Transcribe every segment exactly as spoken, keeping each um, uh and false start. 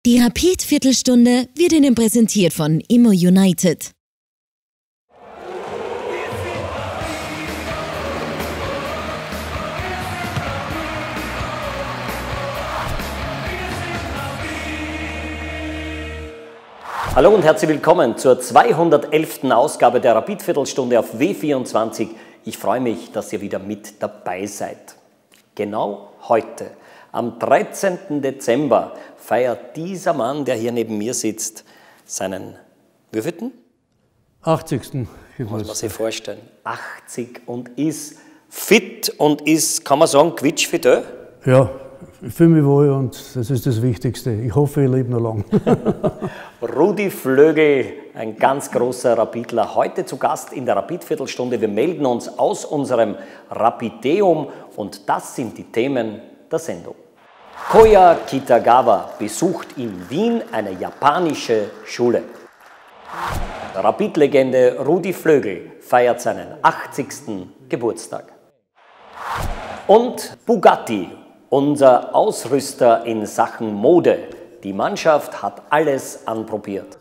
Die Rapid-Viertelstunde wird Ihnen präsentiert von Immo United. Hallo und herzlich willkommen zur zweihundertelften Ausgabe der Rapid-Viertelstunde auf W vierundzwanzig. Ich freue mich, dass ihr wieder mit dabei seid. Genau heute, am dreizehnten Dezember, feiert dieser Mann, der hier neben mir sitzt, seinen wievielten? achtzigsten Muss man sich vorstellen. achtzig und ist fit und ist, kann man sagen, quietschfit, äh? Ja, ich fühle mich wohl und das ist das Wichtigste. Ich hoffe, ich lebe noch lang. Rudi Flögl, ein ganz großer Rapidler, heute zu Gast in der Rapid-Viertelstunde. Wir melden uns aus unserem Rapideum und das sind die Themen der Sendung. Koya Kitagawa besucht in Wien eine japanische Schule. Rapid-Legende Rudi Flögl feiert seinen achtzigsten Geburtstag. Und Bugatti, unser Ausrüster in Sachen Mode. Die Mannschaft hat alles anprobiert.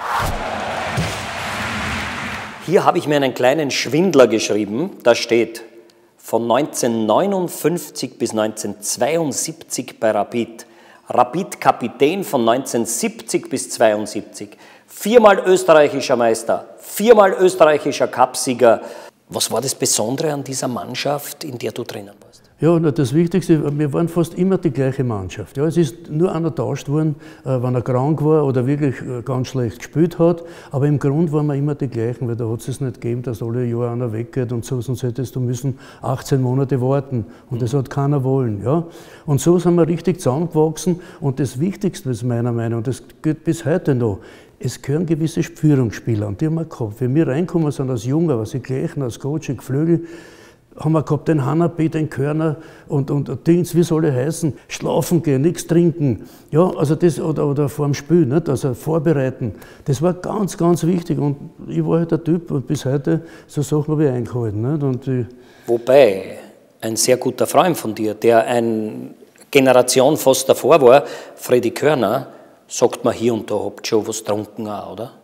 Hier habe ich mir einen kleinen Schwindler geschrieben. Da steht, von neunzehnhundertneunundfünfzig bis neunzehnhundertzweiundsiebzig bei Rapid. Rapid-Kapitän von neunzehnhundertsiebzig bis zweiundsiebzig. Viermal österreichischer Meister, viermal österreichischer Cupsieger. Was war das Besondere an dieser Mannschaft, in der du drinnen warst? Ja, das Wichtigste, wir waren fast immer die gleiche Mannschaft. Ja, es ist nur einer getauscht worden, wenn er krank war oder wirklich ganz schlecht gespielt hat. Aber im Grunde waren wir immer die gleichen, weil da hat es nicht gegeben, dass alle Jahre einer weggeht und so, sonst hättest du müssen achtzehn Monate warten. Und das hat keiner wollen. Ja. Und so sind wir richtig zusammengewachsen. Und das Wichtigste ist meiner Meinung nach, das geht bis heute noch, es gehören gewisse Führungsspieler, und die haben wir gehabt. Wenn wir reinkommen sind als Junger, als die Gleichen, als Coach, Flögl, haben wir gehabt den Hanapi, den Körner und, und, und Dings, wie soll er heißen, schlafen gehen, nichts trinken, ja, also das, oder, oder vor dem Spiel, nicht? Also vorbereiten, das war ganz, ganz wichtig und ich war halt der Typ und bis heute, so Sachen habe ich eingehalten. Nicht? Und ich Wobei, ein sehr guter Freund von dir, der eine Generation fast davor war, Freddy Körner, sagt man hier und da, habt schon was getrunken auch, oder?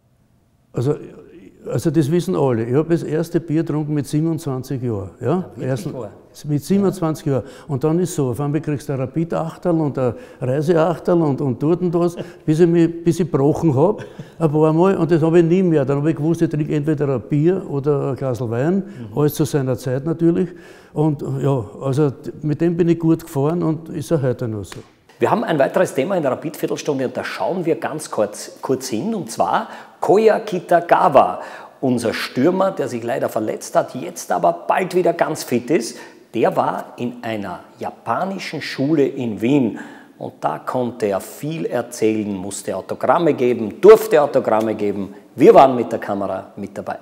Also, Also das wissen alle. Ich habe das erste Bier getrunken mit siebenundzwanzig Jahren. Ja? Ja, Ersten, wahr? mit siebenundzwanzig ja. Jahren. Und dann ist so, auf einmal kriegst du ein Rapid-Achterl und ein Reiseachterl und, und dort und das, bis ich mich bis ich gebrochen habe, ein paar Mal. Und das habe ich nie mehr. Dann habe ich gewusst, ich trinke entweder ein Bier oder ein Glas Wein, mhm. alles zu seiner Zeit natürlich. Und ja, also mit dem bin ich gut gefahren und ist auch heute noch so. Wir haben ein weiteres Thema in der Rapid-Viertelstunde und da schauen wir ganz kurz, kurz hin, und zwar Koya Kitagawa, unser Stürmer, der sich leider verletzt hat, jetzt aber bald wieder ganz fit ist. Der war in einer japanischen Schule in Wien und da konnte er viel erzählen, musste Autogramme geben, durfte Autogramme geben. Wir waren mit der Kamera mit dabei.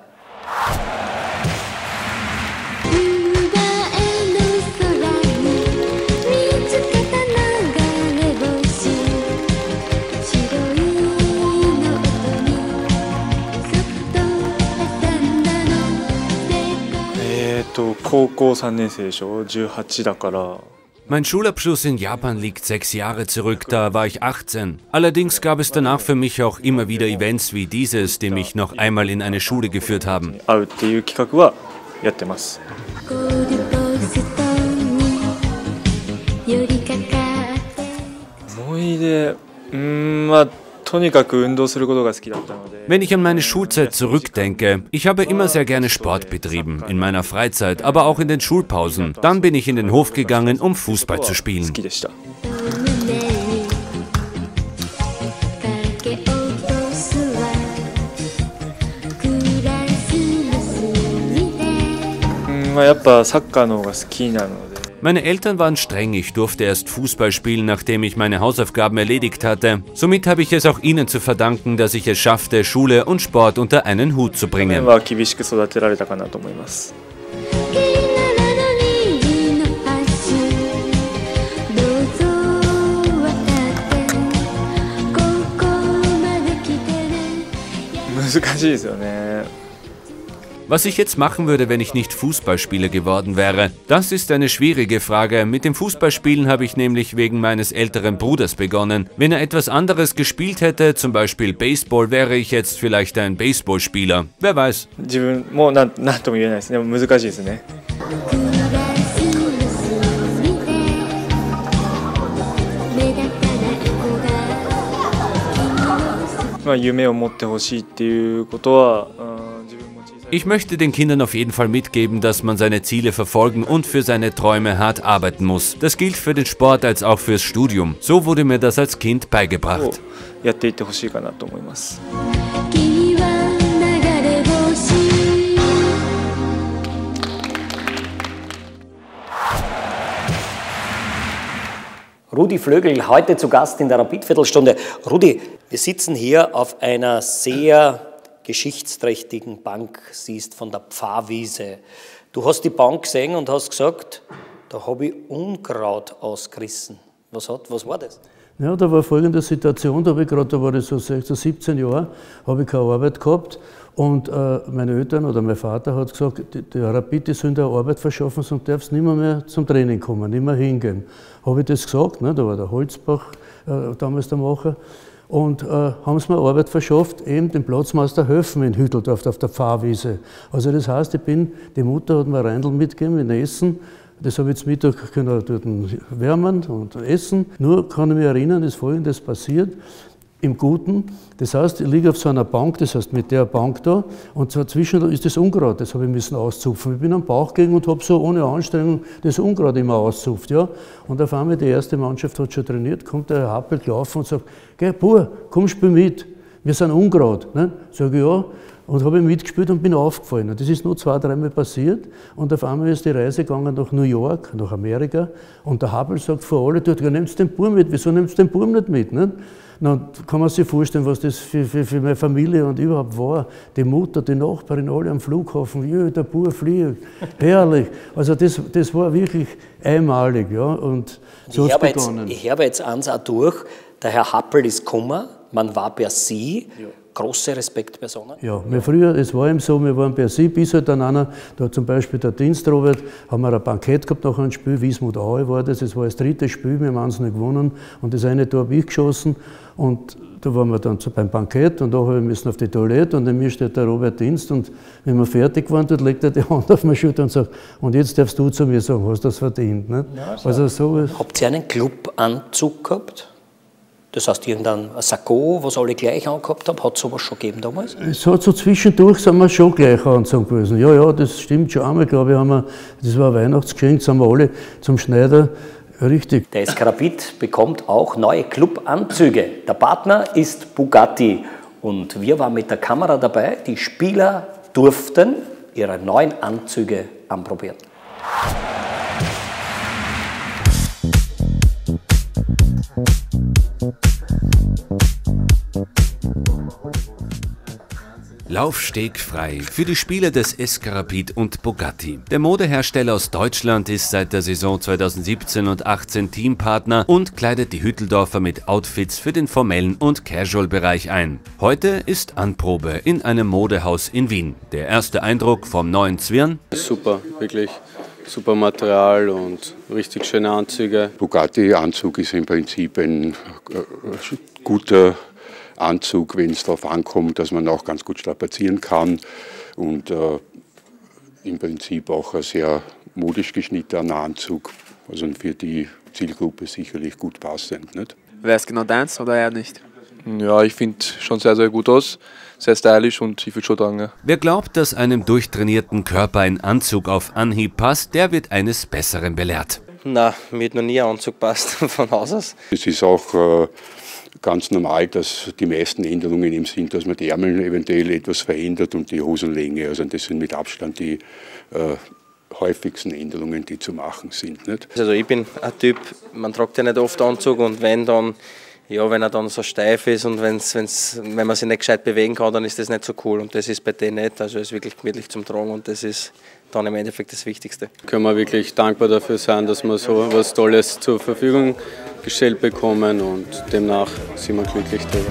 Mein Schulabschluss in Japan liegt sechs Jahre zurück, da war ich achtzehn. Allerdings gab es danach für mich auch immer wieder Events wie dieses, die mich noch einmal in eine Schule geführt haben. Wenn ich an meine Schulzeit zurückdenke, ich habe immer sehr gerne Sport betrieben, in meiner Freizeit, aber auch in den Schulpausen. Dann bin ich in den Hof gegangen, um Fußball zu spielen. Meine Eltern waren streng, ich durfte erst Fußball spielen, nachdem ich meine Hausaufgaben erledigt hatte. Somit habe ich es auch ihnen zu verdanken, dass ich es schaffte, Schule und Sport unter einen Hut zu bringen. Was ich jetzt machen würde, wenn ich nicht Fußballspieler geworden wäre, das ist eine schwierige Frage. Mit dem Fußballspielen habe ich nämlich wegen meines älteren Bruders begonnen. Wenn er etwas anderes gespielt hätte, zum Beispiel Baseball, wäre ich jetzt vielleicht ein Baseballspieler. Wer weiß. Ich möchte den Kindern auf jeden Fall mitgeben, dass man seine Ziele verfolgen und für seine Träume hart arbeiten muss. Das gilt für den Sport als auch fürs Studium. So wurde mir das als Kind beigebracht. Rudi Flögl, heute zu Gast in der Rapid-Viertelstunde. Rudi, wir sitzen hier auf einer sehr geschichtsträchtigen Bank, siehst von der Pfarrwiese. Du hast die Bank gesehen und hast gesagt, da habe ich Unkraut ausgerissen. Was, hat, was war das? Ja, da war folgende Situation, da, habe ich grad, da war ich so sechzehn, siebzehn Jahre, habe ich keine Arbeit gehabt und äh, meine Eltern oder mein Vater hat gesagt, die, die Rapid, die sollen dir Arbeit verschaffen, sonst darfst du nicht mehr, mehr zum Training kommen, nicht mehr hingehen. Habe ich das gesagt, ne, da war der Holzbach äh, damals der Macher, und äh, haben sie mir Arbeit verschafft, eben den Platzmeister Höfen in Hütteldorf auf der Pfarrwiese. Also das heißt, ich bin, die Mutter hat mir Reindl mitgegeben in Essen. Das habe ich zum Mittag können dort wärmen und essen. Nur kann ich mich erinnern, ist Folgendes passiert. Im Guten, das heißt, ich liege auf so einer Bank, das heißt mit der Bank da, und dazwischen ist das Unkraut, das habe ich müssen auszupfen. Ich bin am Bauch gegangen und habe so ohne Anstrengung das Unkraut immer auszupft. Ja? Und auf einmal, die erste Mannschaft hat schon trainiert, kommt der Herr Happel gelaufen und sagt, geh, Bur, komm, spiel mit, wir sind Unkraut. Ne? Sag ich, ja. Und habe mitgespielt und bin aufgefallen. Und das ist nur zwei, dreimal passiert. Und auf einmal ist die Reise gegangen nach New York, nach Amerika. Und der Happel sagt vor alle dort, ja, nehmt den Burm mit, wieso nehmt den Burm nicht mit? Nicht? Na, kann man sich vorstellen, was das für, für, für meine Familie und überhaupt war. Die Mutter, die Nachbarin, alle am Flughafen, ja, der Bub fliegt, herrlich. Also das, das war wirklich einmalig. Ja. Und so ich, hat's habe begonnen. jetzt, ich habe jetzt eins auch durch, der Herr Happel ist gekommen, man war per Sie. Ja. Große Respektpersonen? Ja, wir früher, es war eben so, wir waren per Sie, bis halt dann einer, da zum Beispiel der Dienst Robert, haben wir ein Bankett gehabt nach einem Spiel, Wismut Aue war das, es war das dritte Spiel, wir haben eins nicht gewonnen und das eine Tor habe ich geschossen und da waren wir dann beim Bankett und da habe ich müssen auf die Toilette und neben mir steht der Robert Dienst und wenn wir fertig waren, dort legt er die Hand auf meine Schulter und sagt, und jetzt darfst du zu mir sagen, hast du das verdient. Nicht? Ja, so. Also so habt ihr einen Clubanzug gehabt? Das heißt, irgendein Sakko, was alle gleich angehabt haben, hat es sowas schon gegeben damals? Es hat so zwischendurch, sind wir schon gleich angezogen gewesen. Ja, ja, das stimmt schon einmal, glaube ich, haben wir, das war ein Weihnachtsgeschenk, sind wir alle zum Schneider, richtig. Der S K Rapid bekommt auch neue Clubanzüge. Der Partner ist Bugatti und wir waren mit der Kamera dabei. Die Spieler durften ihre neuen Anzüge anprobieren. Laufsteg frei für die Spieler des S K Rapid und Bugatti. Der Modehersteller aus Deutschland ist seit der Saison zweitausendsiebzehn und achtzehn Teampartner und kleidet die Hütteldorfer mit Outfits für den formellen und Casual-Bereich ein. Heute ist Anprobe in einem Modehaus in Wien. Der erste Eindruck vom neuen Zwirn? Super, wirklich super Material und richtig schöne Anzüge. Bugatti-Anzug ist im Prinzip ein äh, guter Anzug, wenn es darauf ankommt, dass man auch ganz gut strapazieren kann und äh, im Prinzip auch ein sehr modisch geschnittener Anzug, also für die Zielgruppe sicherlich gut passend. Wäre es genau deins oder eher nicht? Ja, ich finde schon sehr, sehr gut aus, sehr stylisch und ich würde schon tragen. Ja. Wer glaubt, dass einem durchtrainierten Körper ein Anzug auf Anhieb passt, der wird eines Besseren belehrt. Nein, mir hat noch nie ein Anzug passt von Haus aus. Es ist auch äh, ganz normal, dass die meisten Änderungen im sind, dass man die Ärmel eventuell etwas verändert und die Hosenlänge. Also das sind mit Abstand die äh, häufigsten Änderungen, die zu machen sind. Nicht? Also ich bin ein Typ, man tragt ja nicht oft Anzug und wenn dann, ja, wenn er dann so steif ist und wenn's, wenn's, wenn man sich nicht gescheit bewegen kann, dann ist das nicht so cool und das ist bei denen nicht. Also es ist wirklich gemütlich zum Tragen und das ist dann im Endeffekt das Wichtigste. Können wir wirklich dankbar dafür sein, dass wir so etwas Tolles zur Verfügung gestellt bekommen und demnach sind wir glücklich darüber.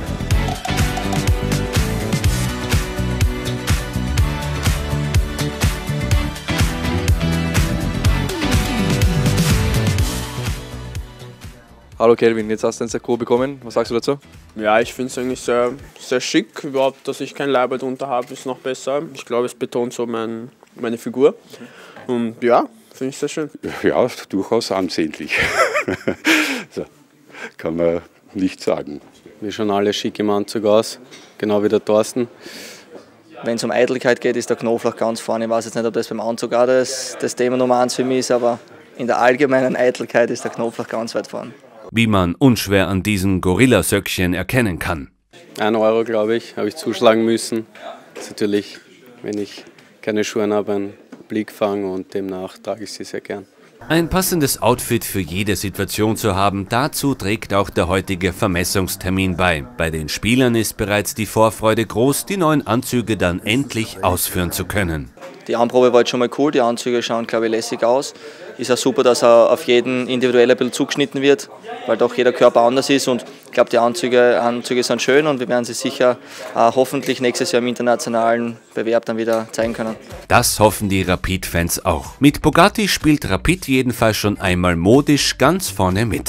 Hallo Kelvin, jetzt hast du ein Sakko bekommen. Was sagst du dazu? Ja, ich finde es eigentlich sehr, sehr schick. Überhaupt, dass ich kein Leiber drunter habe, ist noch besser. Ich glaube, es betont so mein, meine Figur. Und ja, finde ich sehr schön. Ja, durchaus ansehnlich. So, kann man nicht sagen. Wir schauen alle schick im Anzug aus, genau wie der Thorsten. Wenn es um Eitelkeit geht, ist der Knoblauch ganz vorne. Ich weiß jetzt nicht, ob das beim Anzug auch das, das Thema Nummer eins für mich ist, aber in der allgemeinen Eitelkeit ist der Knoblauch ganz weit vorne. Wie man unschwer an diesen Gorillasöckchen erkennen kann. Ein Euro, glaube ich, habe ich zuschlagen müssen. Das ist natürlich, wenn ich keine Schuhe habe, ein Blickfang und demnach trage ich sie sehr gern. Ein passendes Outfit für jede Situation zu haben, dazu trägt auch der heutige Vermessungstermin bei. Bei den Spielern ist bereits die Vorfreude groß, die neuen Anzüge dann endlich ausführen zu können. Die Anprobe war jetzt schon mal cool, die Anzüge schauen, glaube ich, lässig aus. Ist auch super, dass er auf jeden individuell ein bisschen zugeschnitten wird, weil doch jeder Körper anders ist. Und ich glaube, die Anzüge, Anzüge sind schön und wir werden sie sicher äh, hoffentlich nächstes Jahr im internationalen Bewerb dann wieder zeigen können. Das hoffen die Rapid-Fans auch. Mit Bugatti spielt Rapid jedenfalls schon einmal modisch ganz vorne mit.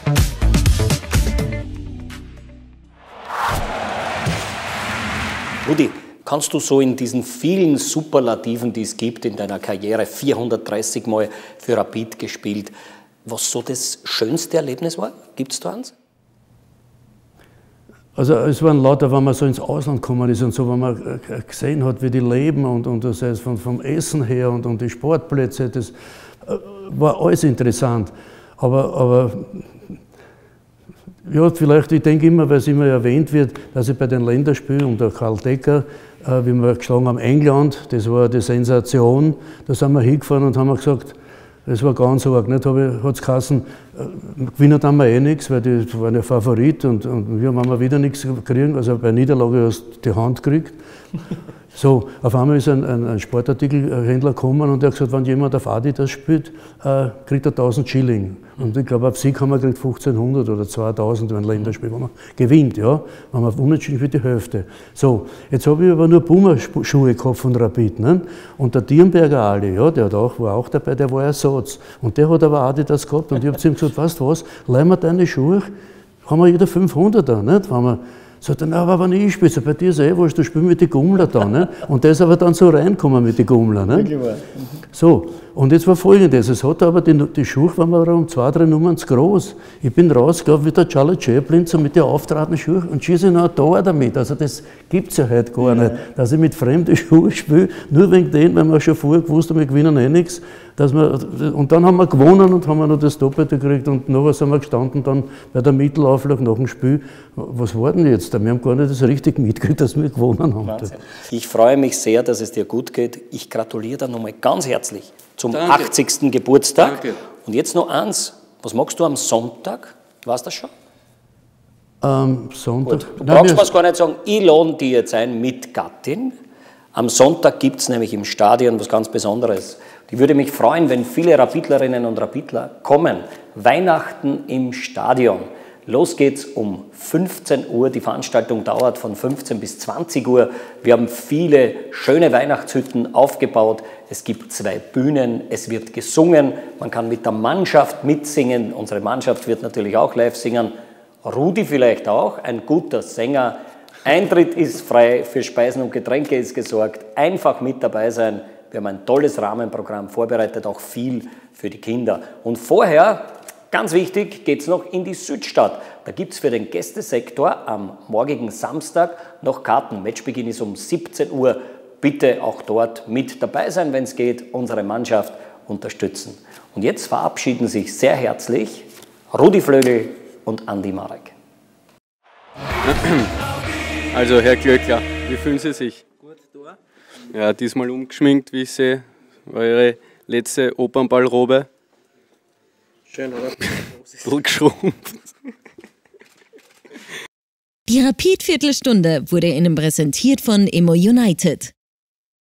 Rudi, kannst du so in diesen vielen Superlativen, die es gibt in deiner Karriere, vierhundertdreißig Mal für Rapid gespielt, was so das schönste Erlebnis war? Gibt es da eins? Also es waren lauter, wenn man so ins Ausland gekommen ist und so, wenn man gesehen hat, wie die leben und, und das heißt vom, vom Essen her und, und die Sportplätze, das war alles interessant. Aber, aber ja, vielleicht, ich denke immer, weil es immer erwähnt wird, dass ich bei den Länderspielen unter Karl Decker, äh, wie wir geschlagen haben, England, das war die Sensation, da sind wir hingefahren und haben gesagt, das war ganz arg, nicht? Hat es geheißen, gewinnen haben wir eh nichts, weil die waren ja Favorit und, und wir haben wieder nichts gekriegt, also bei Niederlage hast du die Hand gekriegt. So, auf einmal ist ein, ein, ein Sportartikelhändler gekommen und der hat gesagt, wenn jemand auf Adidas spielt, äh, kriegt er tausend Schilling. Und ich glaube, auf Sieg haben wir gekriegt fünfzehnhundert oder zweitausend, wenn ein Länderspiel, wenn man gewinnt, ja. Wenn man unentschieden für die Hälfte. So, jetzt habe ich aber nur Puma-Schuhe gehabt von Rapid, ne? Und der Dierenberger Ali, ja, der hat auch, war auch dabei, der war Ersatz. Und der hat aber Adidas gehabt und ich habe zu ihm gesagt, weißt du was, leih mir deine Schuhe, haben wir jeder fünfhunderter, nicht? Wenn wir, sagt er, na, aber wenn ich spiele, bei dir ist eh wurscht, du spielst mit den Gummler da. Ne? Und der ist aber dann so reingekommen mit den Gummler. Ne? So, und jetzt war Folgendes, es hat aber die, die Schuhe waren mir um zwei, drei Nummern zu groß. Ich bin rausgelaufen wie der Charlie Chaplin, so mit den auftragenden Schuhen und schieße noch ein Tor damit. Also das gibt es ja heute gar ja. nicht, dass ich mit fremden Schuhen spiele, nur wegen denen, weil wir schon vorher gewusst haben, wir gewinnen eh nichts. Dass wir, und dann haben wir gewonnen und haben wir noch das Doppelte gekriegt und nachher sind wir gestanden dann bei der Mittelauflage nach dem Spiel. Was war denn jetzt? Wir haben gar nicht das richtig mitgekriegt, dass wir gewonnen haben. Wahnsinn. Ich freue mich sehr, dass es dir gut geht. Ich gratuliere dir nochmal ganz herzlich zum Danke. achtzigsten Geburtstag. Danke. Und jetzt noch eins, was magst du am Sonntag? Weißt du das schon? Am Sonntag? Gut. Du brauchst mir es gar nicht sagen, ich lade dich jetzt ein mit Gattin. Am Sonntag gibt es nämlich im Stadion was ganz Besonderes. Ich würde mich freuen, wenn viele Rapidlerinnen und Rapidler kommen. Weihnachten im Stadion. Los geht's um fünfzehn Uhr. Die Veranstaltung dauert von fünfzehn bis zwanzig Uhr. Wir haben viele schöne Weihnachtshütten aufgebaut. Es gibt zwei Bühnen. Es wird gesungen. Man kann mit der Mannschaft mitsingen. Unsere Mannschaft wird natürlich auch live singen. Rudi vielleicht auch, ein guter Sänger. Eintritt ist frei, für Speisen und Getränke ist gesorgt. Einfach mit dabei sein. Wir haben ein tolles Rahmenprogramm vorbereitet, auch viel für die Kinder. Und vorher, ganz wichtig, geht es noch in die Südstadt. Da gibt es für den Gästesektor am morgigen Samstag noch Karten. Matchbeginn ist um siebzehn Uhr. Bitte auch dort mit dabei sein, wenn es geht, unsere Mannschaft unterstützen. Und jetzt verabschieden sich sehr herzlich Rudi Flögl und Andi Marek. Also Herr Glöckler, wie fühlen Sie sich? Gut, du? Ja, diesmal umgeschminkt, wie ich sehe. Eure letzte Opernballrobe. Schön, oder? Ein bisschen geschrumpft. Die Rapid-Viertelstunde wurde Ihnen präsentiert von Immo United.